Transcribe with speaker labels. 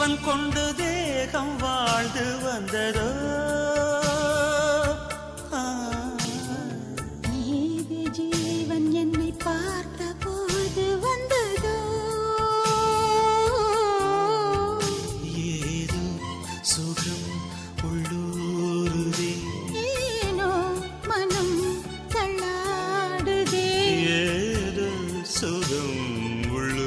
Speaker 1: ஜீவன் கொண்டு தேகம் வாழ்ந்து வந்ததோ
Speaker 2: ஏது ஜீவன் என்னை பார்த்த போது வந்ததோ
Speaker 1: ஏதோ சுகம் உள்ளூருதே
Speaker 2: ஏனோ மனம் தள்ளாடுதே
Speaker 1: ஏதோ சுகம் உள்ளூர்